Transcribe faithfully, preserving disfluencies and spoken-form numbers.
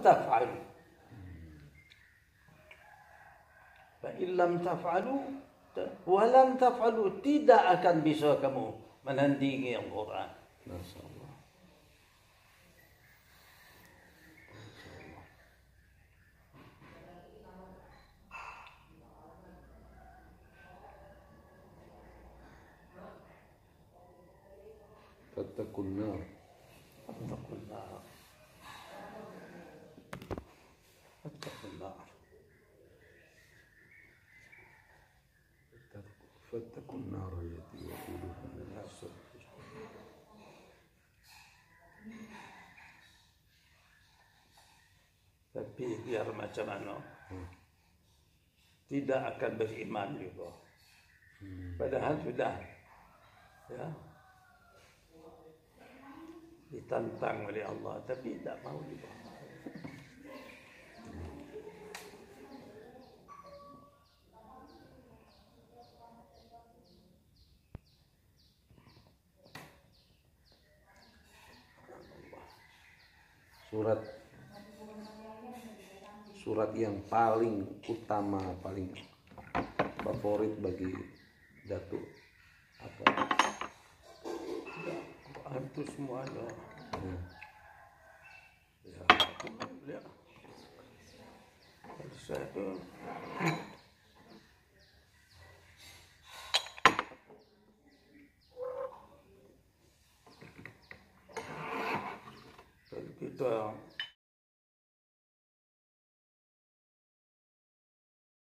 taf'alu. Fa illam taf'alu wa lam taf'alu, tidak akan bisa kamu menandingi Al-Quran. Masyaallah. Fattaqun nar. Fattaqun nar. Fattaqun nar. Fattaqun nar allati waquduha an-nas. Tapi biar macam mana, hmm. tidak akan beriman juga. Hmm. Padahal sudah, ya, ditantang oleh Allah, tapi tidak mau juga. Surat surat yang paling utama, paling favorit bagi Datuk apa? Itu semuanya. Hmm. Ya, ya. Saya itu kita